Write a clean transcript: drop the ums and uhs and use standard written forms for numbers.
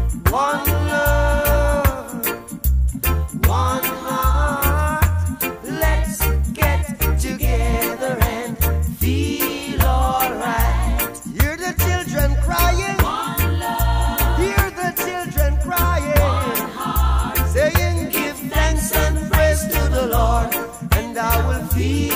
one love, one heart. Let's get together and feel alright. Hear the children crying. One love. Hear the children crying. One heart. Saying, give thanks and praise to the Lord, and I will feel